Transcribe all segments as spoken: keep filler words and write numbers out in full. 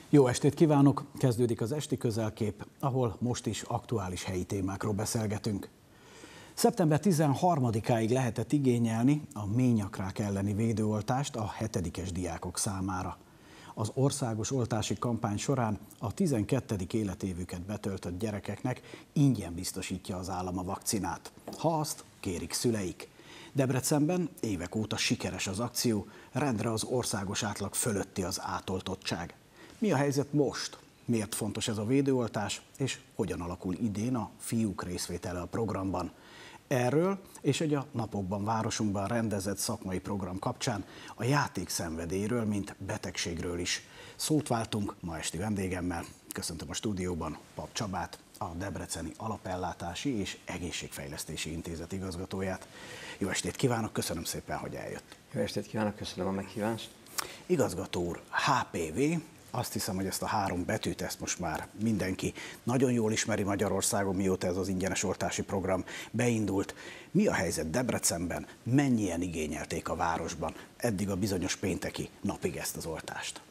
Jó estét kívánok! Kezdődik az esti közelkép, ahol most is aktuális helyi témákról beszélgetünk. szeptember tizenharmadikáig lehetett igényelni a ményakrák elleni védőoltást a hetedikes diákok számára. Az országos oltási kampány során a tizenkettedik életévüket betöltött gyerekeknek ingyen biztosítja az állam a vakcinát, ha azt kérik szüleik. Debrecenben évek óta sikeres az akció, rendre az országos átlag fölötti az átoltottság. Mi a helyzet most? Miért fontos ez a védőoltás, és hogyan alakul idén a fiúk részvétele a programban? Erről és egy a napokban városunkban rendezett szakmai program kapcsán a játékszenvedélyről, mint betegségről is szót váltunk ma esti vendégemmel. Köszöntöm a stúdióban Pap Csabát, a Debreceni Alapellátási és Egészségfejlesztési Intézet igazgatóját. Jó estét kívánok, köszönöm szépen, hogy eljött. Jó estét kívánok, köszönöm a meghívást. Igazgató úr, há pé vé, azt hiszem, hogy ezt a három betűt, ezt most már mindenki nagyon jól ismeri Magyarországon, mióta ez az ingyenes oltási program beindult. Mi a helyzet Debrecenben? Mennyien igényelték a városban eddig a bizonyos pénteki napig ezt az oltást?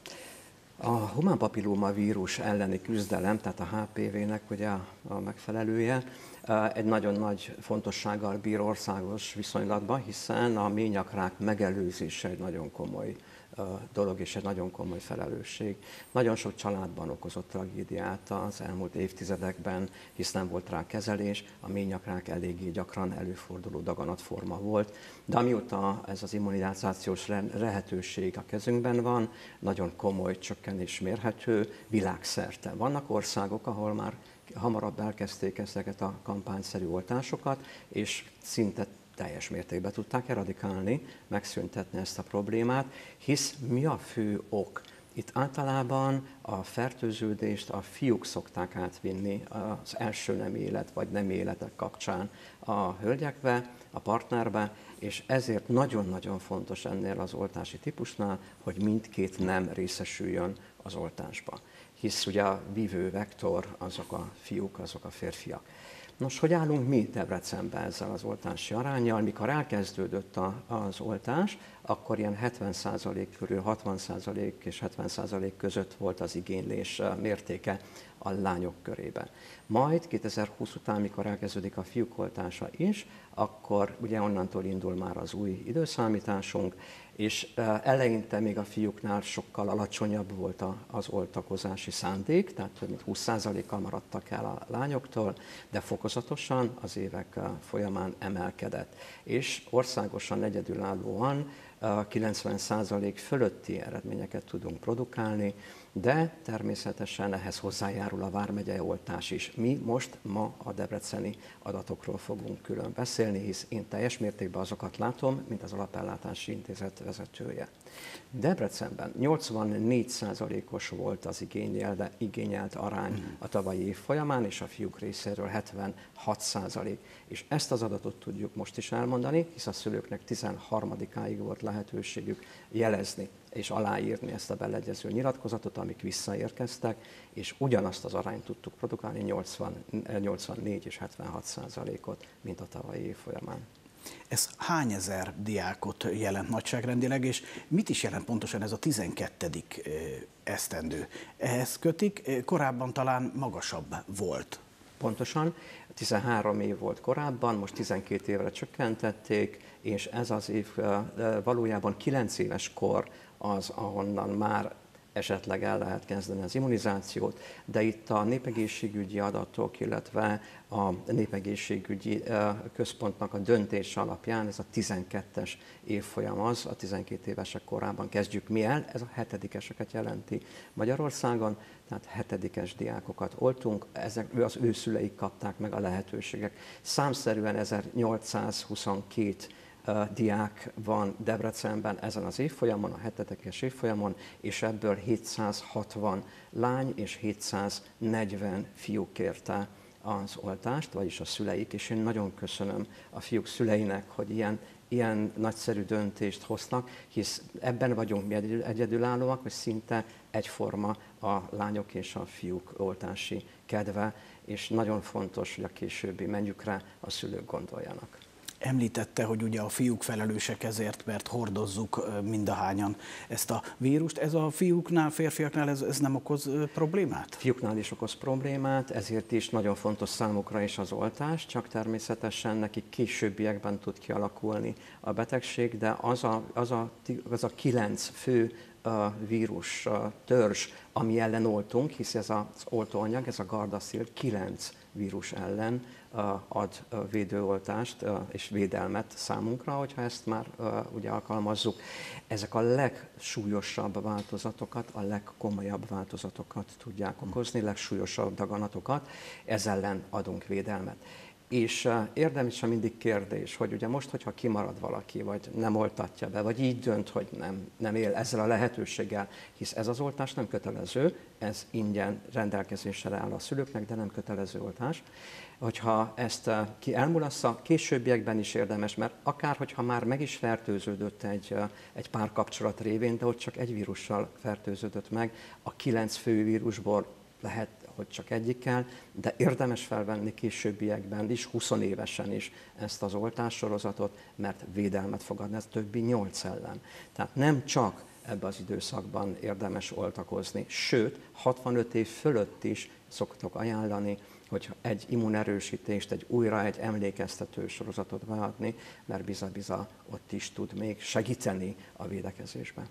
A humán papilloma vírus elleni küzdelem, tehát a há pé vének ugye a megfelelője, egy nagyon nagy fontossággal bír országos viszonylatban, hiszen a ményakrák megelőzése egy nagyon komoly dolog és egy nagyon komoly felelősség. Nagyon sok családban okozott tragédiát az elmúlt évtizedekben, hisz nem volt rá kezelés, a ményakrák eléggé gyakran előforduló daganatforma volt, de amióta ez az immunizációs lehetőség a kezünkben van, nagyon komoly csökkenés mérhető világszerte. Vannak országok, ahol már hamarabb elkezdték ezeket a kampányszerű oltásokat, és szinte teljes mértékben tudták eradikálni, megszüntetni ezt a problémát, hisz mi a fő ok? Itt általában a fertőződést a fiúk szokták átvinni az első nem élet vagy nem életek kapcsán a hölgyekbe, a partnerbe, és ezért nagyon-nagyon fontos ennél az oltási típusnál, hogy mindkét nem részesüljön az oltásba. Hisz ugye a vívő vektor azok a fiúk, azok a férfiak. Nos, hogy állunk mi Debrecenben ezzel az oltási aránnyal? Mikor elkezdődött a, az oltás, akkor ilyen hetven százalék körül, hatvan százalék és hetven százalék között volt az igénylés mértéke a lányok körében. Majd kétezer-húsz után, mikor elkezdődik a fiúk oltása is, akkor ugye onnantól indul már az új időszámításunk, és eleinte még a fiúknál sokkal alacsonyabb volt az oltakozási szándék, tehát több mint húsz százalékkal maradtak el a lányoktól, de fokozatosan az évek folyamán emelkedett. És országosan egyedülállóan kilencven százalék fölötti eredményeket tudunk produkálni, de természetesen ehhez hozzájárul a vármegyei oltás is. Mi most ma a debreceni adatokról fogunk külön beszélni, hisz én teljes mértékben azokat látom, mint az Alapellátási Intézet vezetője. Debrecenben nyolcvannégy százalékos volt az igényelt, igényelt arány a tavalyi év folyamán, és a fiúk részéről hetvenhat százalék. És ezt az adatot tudjuk most is elmondani, hisz a szülőknek tizenharmadikáig volt lehetőségük jelezni és aláírni ezt a beleegyező nyilatkozatot, amik visszaérkeztek, és ugyanazt az arányt tudtuk produkálni, nyolcvan, nyolcvannégy és hetvenhat százalékot, mint a tavalyi év folyamán. Ez hány ezer diákot jelent nagyságrendileg, és mit is jelent pontosan ez a tizenkettedik esztendő? Ehhez kötik, korábban talán magasabb volt. Pontosan, tizenhárom év volt korábban, most tizenkét évre csökkentették, és ez az év valójában kilenc éves kor az, ahonnan már esetleg el lehet kezdeni az immunizációt, de itt a népegészségügyi adatok, illetve a népegészségügyi központnak a döntése alapján ez a tizenkettes évfolyam az, a tizenkét évesek korában kezdjük mi el, ez a hetedikeseket jelenti Magyarországon, tehát hetedikes diákokat oltunk, ezek, az ő szüleik kapták meg a lehetőségek. Számszerűen ezernyolcszázhuszonkettő diák van Debrecenben ezen az évfolyamon, a hetedikes évfolyamon, és ebből hétszázhatvan lány és hétszáznegyven fiú kérte az oltást, vagyis a szüleik, és én nagyon köszönöm a fiúk szüleinek, hogy ilyen, ilyen nagyszerű döntést hoznak, hisz ebben vagyunk mi egyedülállóak, hogy szinte egyforma a lányok és a fiúk oltási kedve, és nagyon fontos, hogy a későbbi menjükre a szülők gondoljanak. Említette, hogy ugye a fiúk felelősek ezért, mert hordozzuk mindahányan ezt a vírust. Ez a fiúknál, férfiaknál ez, ez nem okoz problémát? Fiúknál is okoz problémát, ezért is nagyon fontos számukra is az oltás, csak természetesen nekik későbbiekben tud kialakulni a betegség, de az a, az a, az a kilenc fő a vírus a törzs, ami ellen oltunk, hisz ez az oltóanyag, ez a Gardasil kilenc vírus ellen ad védőoltást és védelmet számunkra, hogyha ezt már ugye alkalmazzuk. Ezek a legsúlyosabb változatokat, a legkomolyabb változatokat tudják okozni, legsúlyosabb daganatokat, ez ellen adunk védelmet. És uh, érdemes mindig kérdés, hogy ugye most, hogyha kimarad valaki, vagy nem oltatja be, vagy így dönt, hogy nem, nem él ezzel a lehetőséggel, hisz ez az oltás nem kötelező, ez ingyen rendelkezésre áll a szülőknek, de nem kötelező oltás. Hogyha ezt uh, ki elmulassza, későbbiekben is érdemes, mert akár, hogyha már meg is fertőződött egy, uh, egy párkapcsolat révén, de ott csak egy vírussal fertőződött meg, a kilenc fő vírusból lehet, hogy csak egyikkel, de érdemes felvenni későbbiekben is, húsz évesen is ezt az oltássorozatot, mert védelmet fog adni, ez többi nyolc ellen. Tehát nem csak ebben az időszakban érdemes oltakozni, sőt, hatvanöt év fölött is szoktok ajánlani, hogy egy immunerősítést, egy újra egy emlékeztető sorozatot beadni, mert biza-biza ott is tud még segíteni a védekezésben.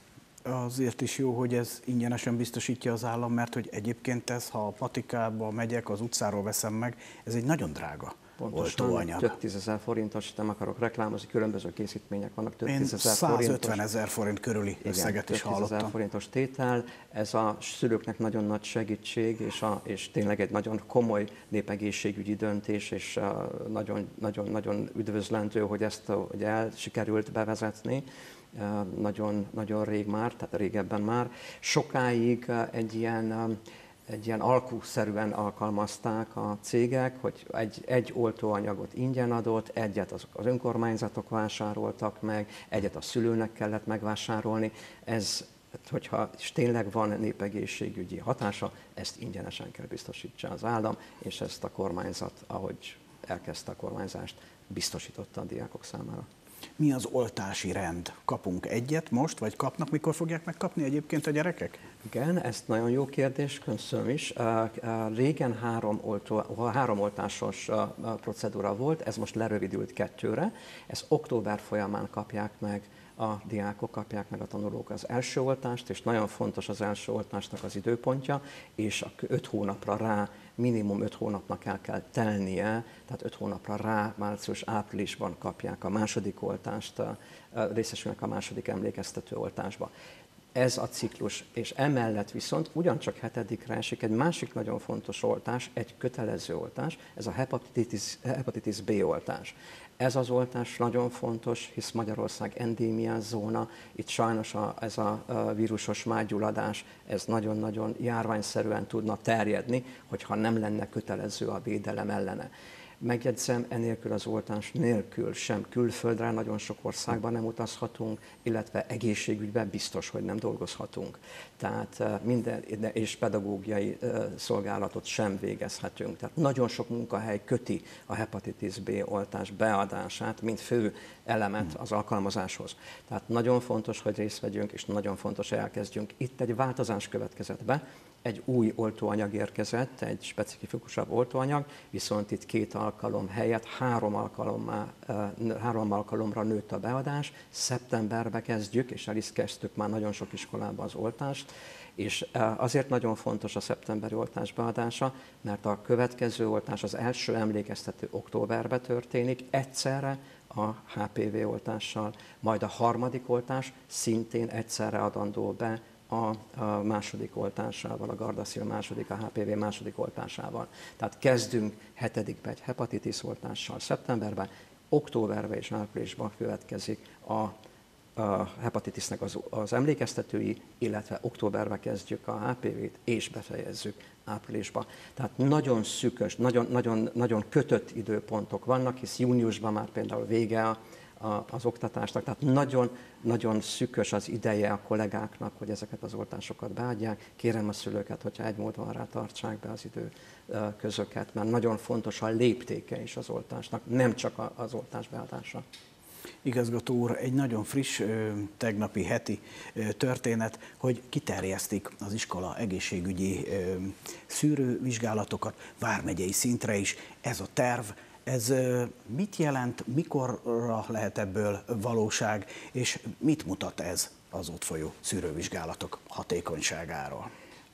Azért is jó, hogy ez ingyenesen biztosítja az állam, mert hogy egyébként ez, ha a patikába megyek, az utcáról veszem meg, ez egy nagyon drága oltóanyag. Több tízezer forintos, nem akarok reklámozni, különböző készítmények vannak, több Én tízezer százötven ezer forint körüli igen, összeget is hallottam. tízezer forintos tétel, ez a szülőknek nagyon nagy segítség, és, a, és tényleg egy nagyon komoly népegészségügyi döntés, és nagyon, nagyon, nagyon üdvözlendő, hogy ezt hogy el sikerült bevezetni. Nagyon, nagyon rég már, tehát régebben már. Sokáig egy ilyen, egy ilyen alkuszerűen alkalmazták a cégek, hogy egy, egy oltóanyagot ingyen adott, egyet az, az önkormányzatok vásároltak meg, egyet a szülőnek kellett megvásárolni. Ez, hogyha és tényleg van népegészségügyi hatása, ezt ingyenesen kell biztosítsa az állam, és ezt a kormányzat, ahogy elkezdte a kormányzást, biztosította a diákok számára. Mi az oltási rend? Kapunk egyet most, vagy kapnak, mikor fogják megkapni egyébként a gyerekek? Igen, ez nagyon jó kérdés, köszönöm is. Régen három, oltó, három oltásos procedúra volt, ez most lerövidült kettőre. Ez október folyamán kapják meg a diákok, kapják meg a tanulók az első oltást, és nagyon fontos az első oltásnak az időpontja, és öt hónapra rá, minimum öt hónapnak el kell telnie, tehát öt hónapra rá, március-áprilisban kapják a második oltást, részesülnek a második emlékeztető oltásba. Ez a ciklus, és emellett viszont ugyancsak hetedikre esik egy másik nagyon fontos oltás, egy kötelező oltás, ez a hepatitis, hepatitis B oltás. Ez az oltás nagyon fontos, hisz Magyarország endémiás zóna, itt sajnos a, ez a, a vírusos mágyulladás, ez nagyon-nagyon járványszerűen tudna terjedni, hogyha nem lenne kötelező a védelem ellene. Megjegyzem, enélkül az oltás nélkül sem külföldre, nagyon sok országban nem utazhatunk, illetve egészségügyben biztos, hogy nem dolgozhatunk. Tehát minden, és pedagógiai szolgálatot sem végezhetünk. Tehát nagyon sok munkahely köti a hepatitis B oltás beadását, mint fő elemet az alkalmazáshoz. Tehát nagyon fontos, hogy részt vegyünk, és nagyon fontos, hogy elkezdjünk. Itt egy változás következett be, egy új oltóanyag érkezett, egy specifikusabb oltóanyag, viszont itt két alkalom helyett három, alkalommá, három alkalomra nőtt a beadás. Szeptemberbe kezdjük, és el is kezdtük már nagyon sok iskolában az oltást, és azért nagyon fontos a szeptemberi oltás beadása, mert a következő oltás, az első emlékeztető októberbe történik, egyszerre a há pé vé oltással, majd a harmadik oltás szintén egyszerre adandó be a, a második oltásával, a Gardasil második, a há pé vé második oltásával. Tehát kezdünk hetedikbe egy hepatitis oltással szeptemberben, októberben és áprilisban következik a a hepatitisnek az, az emlékeztetői, illetve októberben kezdjük a há pé vét, és befejezzük áprilisban. Tehát nagyon szűkös, nagyon, nagyon, nagyon kötött időpontok vannak, hisz júniusban már például vége a, a, az oktatásnak, tehát nagyon-nagyon szűkös az ideje a kollégáknak, hogy ezeket az oltásokat beadják. Kérem a szülőket, hogyha egy módon rá tartsák be az idő közöket, mert nagyon fontos a léptéke is az oltásnak, nem csak az oltás beadása. Igazgató úr, egy nagyon friss, tegnapi heti történet, hogy kiterjesztik az iskola egészségügyi szűrővizsgálatokat vármegyei szintre is. Ez a terv, ez mit jelent, mikorra lehet ebből valóság, és mit mutat ez az ott folyó szűrővizsgálatok hatékonyságáról?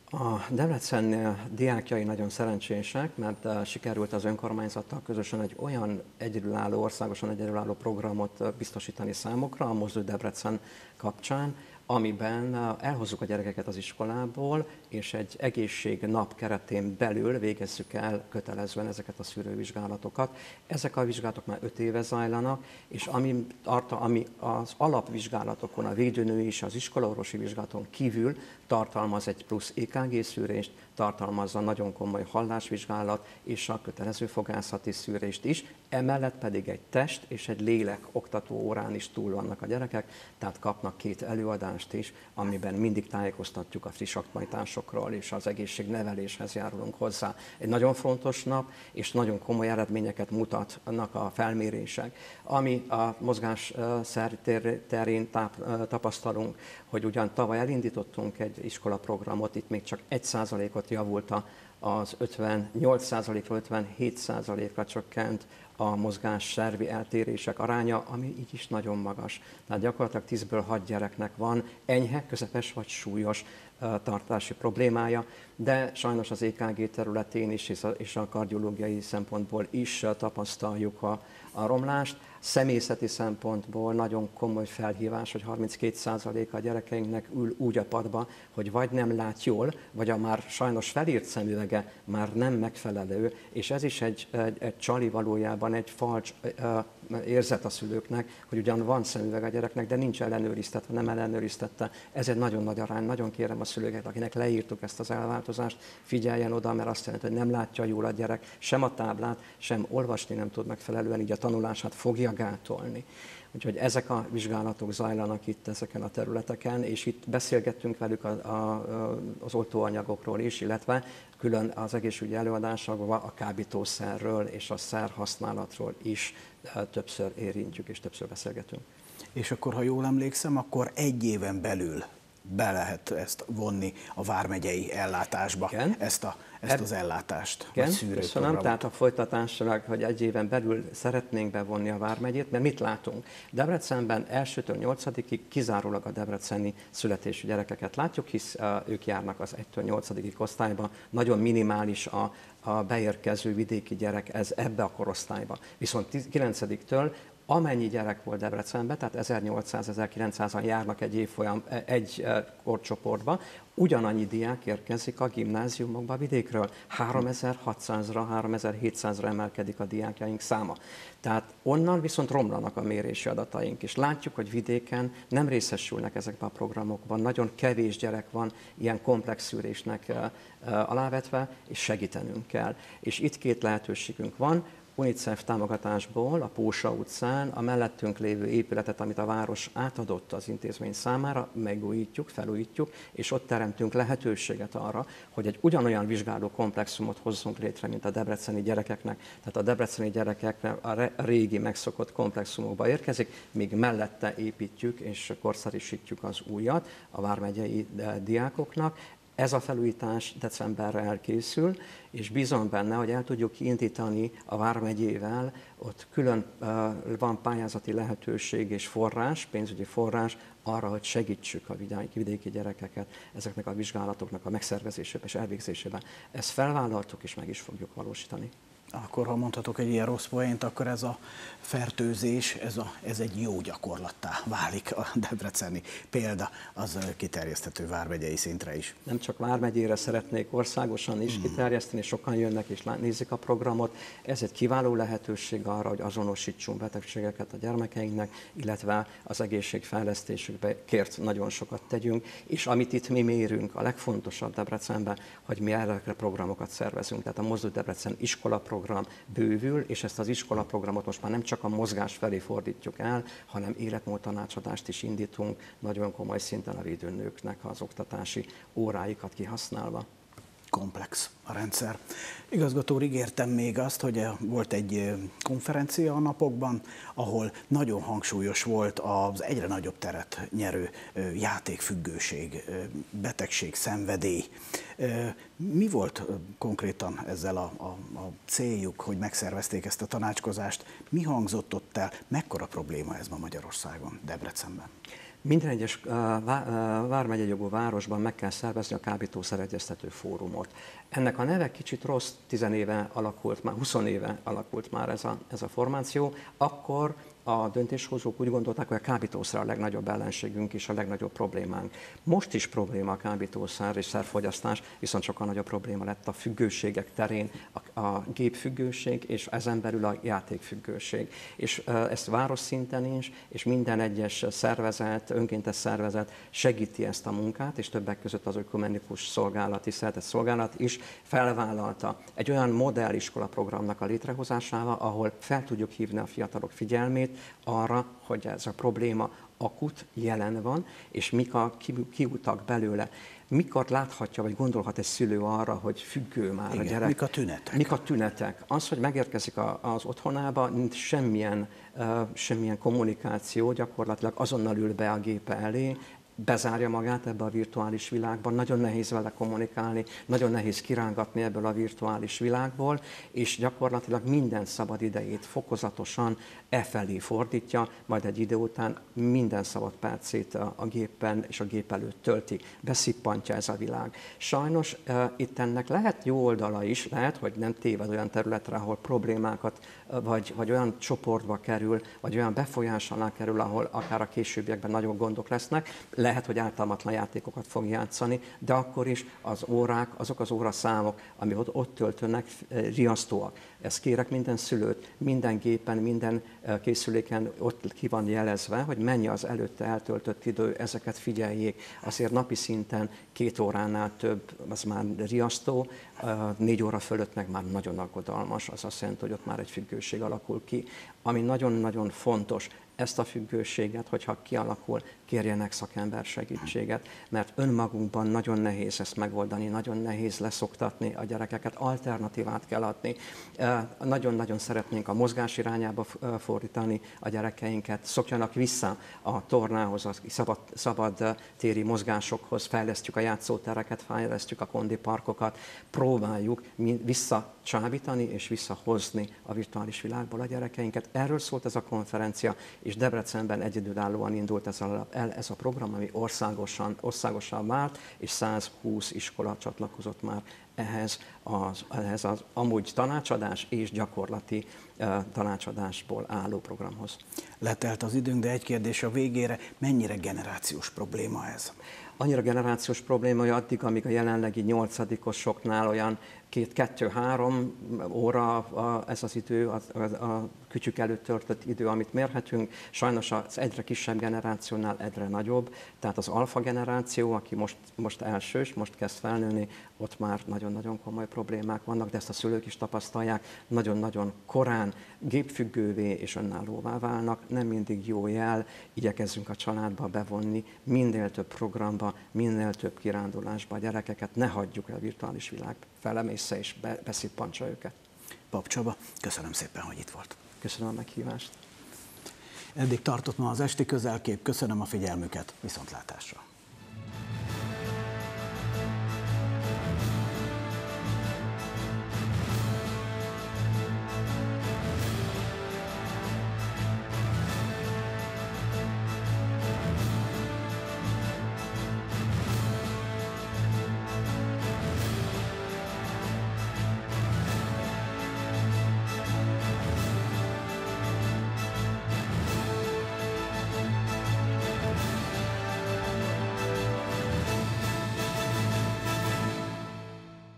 A Debrecen diákjai nagyon szerencsések, mert sikerült az önkormányzattal közösen egy olyan egyedülálló, országosan egyedülálló programot biztosítani számukra, a Mozdulj Debrecen kapcsán, amiben elhozzuk a gyerekeket az iskolából, és egy egészségnap keretén belül végezzük el kötelezően ezeket a szűrővizsgálatokat. Ezek a vizsgálatok már öt éve zajlanak, és ami, ami az alapvizsgálatokon, a védőnői és az iskolaorvosi vizsgálaton kívül tartalmaz egy plusz é ká gé szűrést, tartalmazza nagyon komoly hallásvizsgálat és a kötelező fogászati szűrést is, emellett pedig egy test és egy lélek oktató órán is túl vannak a gyerekek, tehát kapnak két előadást is, amiben mindig tájékoztatjuk a friss aktualitásokról, és az egészségneveléshez járulunk hozzá. Egy nagyon fontos nap, és nagyon komoly eredményeket mutatnak a felmérések. Ami a mozgásszer terén tapasztalunk, hogy ugyan tavaly elindítottunk egy iskolaprogramot, itt még csak egy százalékot javult az ötvennyolc százalékról ötvenhét százalékra csökkent a mozgásszervi eltérések aránya, ami így is nagyon magas. Tehát gyakorlatilag tízből hat gyereknek van enyhe, közepes vagy súlyos tartási problémája, de sajnos az é ká gé területén is és a kardiológiai szempontból is tapasztaljuk a, a romlást. Személyzeti szempontból nagyon komoly felhívás, hogy harminckét százaléka a gyerekeinknek ül úgy a padba, hogy vagy nem lát jól, vagy a már sajnos felírt szemüvege már nem megfelelő, és ez is egy, egy, egy csali valójában, egy falcs uh, érzet a szülőknek, hogy ugyan van szemüveg a gyereknek, de nincs ellenőriztetve, nem ellenőriztette. Ez egy nagyon nagy arány, nagyon kérem a szülőket, akinek leírtuk ezt az elváltozást, figyeljen oda, mert azt jelenti, hogy nem látja jól a gyerek, sem a táblát, sem olvasni nem tud megfelelően, így a tanulását fogja gátolni. Úgyhogy ezek a vizsgálatok zajlanak itt ezeken a területeken, és itt beszélgettünk velük a, a, az oltóanyagokról is, illetve külön az egészségügyi előadásokban a kábítószerről és a szerhasználatról is többször érintjük és többször beszélgetünk. És akkor, ha jól emlékszem, akkor egy éven belül be lehet ezt vonni a vármegyei ellátásba, Igen. ezt, a, ezt az ellátást, Igen, köszönöm. Tehát a folytatásra, hogy egy éven belül szeretnénk bevonni a vármegyét, mert mit látunk? Debrecenben elsőtől nyolcadikig kizárólag a debreceni születésű gyerekeket látjuk, hisz uh, ők járnak az egytől nyolcadikig osztályba, nagyon minimális a, a beérkező vidéki gyerek ez ebbe a korosztályba. Viszont kilencediktől amennyi gyerek volt Debrecenben, tehát ezernyolcszáz-ezerkilencszázan járnak egy évfolyam, egy korcsoportba, ugyanannyi diák érkezik a gimnáziumokba vidékről. háromezer-hatszázra, háromezer-hétszázra emelkedik a diákjaink száma. Tehát onnan viszont romlanak a mérési adataink, és látjuk, hogy vidéken nem részesülnek ezekben a programokban. Nagyon kevés gyerek van ilyen komplex szűrésnek alávetve, és segítenünk kell. És itt két lehetőségünk van. UNICEF támogatásból a Pósa utcán a mellettünk lévő épületet, amit a város átadott az intézmény számára, megújítjuk, felújítjuk, és ott teremtünk lehetőséget arra, hogy egy ugyanolyan vizsgáló komplexumot hozzunk létre, mint a debreceni gyerekeknek. Tehát a debreceni gyerekekre a régi megszokott komplexumokba érkezik, míg mellette építjük és korszerűsítjük az újat a vármegyei diákoknak. Ez a felújítás decemberre elkészül, és bízom benne, hogy el tudjuk indítani a vármegyével, ott külön uh, van pályázati lehetőség és forrás, pénzügyi forrás arra, hogy segítsük a vidéki gyerekeket ezeknek a vizsgálatoknak a megszervezésében és elvégzésében. Ezt felvállaltuk és meg is fogjuk valósítani. Akkor, ha mondhatok egy ilyen rossz poént, akkor ez a fertőzés, ez, a, ez egy jó gyakorlattá válik a debreceni példa, az kiterjeszthető vármegyei szintre is. Nem csak vármegyére szeretnék országosan is mm. kiterjeszteni, sokan jönnek és nézik a programot. Ez egy kiváló lehetőség arra, hogy azonosítsunk betegségeket a gyermekeinknek, illetve az egészségfejlesztésükbe kért nagyon sokat tegyünk, és amit itt mi mérünk, a legfontosabb Debrecenben, hogy mi erre programokat szervezünk. Tehát a Mozdulj Debrecen iskola iskolaprogram bővül, és ezt az iskolaprogramot most már nem csak a mozgás felé fordítjuk el, hanem életmód tanácsadást is indítunk, nagyon komoly szinten a védőnőknek az oktatási óráikat kihasználva. Komplex a rendszer. Igazgató úr, ígértem még azt, hogy volt egy konferencia a napokban, ahol nagyon hangsúlyos volt az egyre nagyobb teret nyerő játékfüggőség, betegség, szenvedély. Mi volt konkrétan ezzel a, a, a céljuk, hogy megszervezték ezt a tanácskozást? Mi hangzott ott el? Mekkora probléma ez ma Magyarországon, Debrecenben? Minden egyes vármegyei jogú városban meg kell szervezni a kábítószeregyeztető fórumot. Ennek a neve kicsit rossz, tíz éve alakult, már húsz éve alakult már ez a, ez a formáció. Akkor a döntéshozók úgy gondolták, hogy a kábítószer a legnagyobb ellenségünk és a legnagyobb problémánk. Most is probléma a kábítószer és szerfogyasztás, viszont sokkal nagyobb probléma lett a függőségek terén, a, a gépfüggőség és ezen belül a játékfüggőség. És e, ezt város szinten is, és minden egyes szervezet, önkéntes szervezet segíti ezt a munkát, és többek között az ökumenikus szolgálati szeretett szolgálat is felvállalta egy olyan modelliskola programnak a létrehozásával, ahol fel tudjuk hívni a fiatalok figyelmét arra, hogy ez a probléma akut, jelen van, és mik a kiutak belőle. Mikor láthatja, vagy gondolhat egy szülő arra, hogy függő már Igen, a gyerek? Mik a tünetek? Mik a tünetek? Az, hogy megérkezik a, az otthonába, nincs semmilyen, uh, semmilyen kommunikáció, gyakorlatilag azonnal ül be a gépe elé, bezárja magát ebbe a virtuális világban, nagyon nehéz vele kommunikálni, nagyon nehéz kirángatni ebből a virtuális világból, és gyakorlatilag minden szabad idejét fokozatosan e felé fordítja, majd egy idő után minden szabad percét a, a gépen és a gép előtt tölti, beszippantja ez a világ. Sajnos e, itt ennek lehet jó oldala is, lehet, hogy nem téved olyan területre, ahol problémákat, vagy, vagy olyan csoportba kerül, vagy olyan befolyás alá kerül, ahol akár a későbbiekben nagyobb gondok lesznek. Lehet, hogy ártalmatlan játékokat fog játszani, de akkor is az órák, azok az óraszámok, ami ott, ott töltönek, riasztóak. Ezt kérek minden szülőt, minden gépen, minden készüléken ott ki van jelezve, hogy mennyi az előtte eltöltött idő, ezeket figyeljék. Azért napi szinten két óránál több, az már riasztó, négy óra fölött meg már nagyon aggodalmas, az azt jelenti, hogy ott már egy függőség alakul ki. Ami nagyon-nagyon fontos, ezt a függőséget, hogyha kialakul, kérjenek szakember segítséget, mert önmagunkban nagyon nehéz ezt megoldani, nagyon nehéz leszoktatni a gyerekeket, alternatívát kell adni. Nagyon-nagyon szeretnénk a mozgás irányába fordítani a gyerekeinket, szokjanak vissza a tornához, a szabad, szabad téri mozgásokhoz, fejlesztjük a játszótereket, fejlesztjük a kondiparkokat, próbáljuk visszacsábítani és visszahozni a virtuális világból a gyerekeinket. Erről szólt ez a konferencia, és Debrecenben egyedülállóan indult ez a, el ez a program, ami országosan, országosan vált, és százhúsz iskola csatlakozott már ehhez az, ehhez az amúgy tanácsadás és gyakorlati uh, tanácsadásból álló programhoz. Letelt az időnk, de egy kérdés a végére, mennyire generációs probléma ez? Annyira generációs probléma, hogy addig, amíg a jelenlegi nyolcadikosoknál olyan két-kettő-három óra a, ez az idő, a, a, a kütyük előtt töltött idő, amit mérhetünk. Sajnos az egyre kisebb generációnál egyre nagyobb, tehát az alfa generáció, aki most, most elsős, most kezd felnőni, ott már nagyon-nagyon komoly problémák vannak, de ezt a szülők is tapasztalják, nagyon-nagyon korán gépfüggővé és önállóvá válnak, nem mindig jó jel, igyekezzünk a családba bevonni, minél több programba, minél több kirándulásba a gyerekeket, ne hagyjuk el a virtuális világ felemésze és be, beszippantsa őket. Pap Csaba, köszönöm szépen, hogy itt volt. Köszönöm a meghívást. Eddig tartott ma az esti közelkép, köszönöm a figyelmüket, viszontlátásra.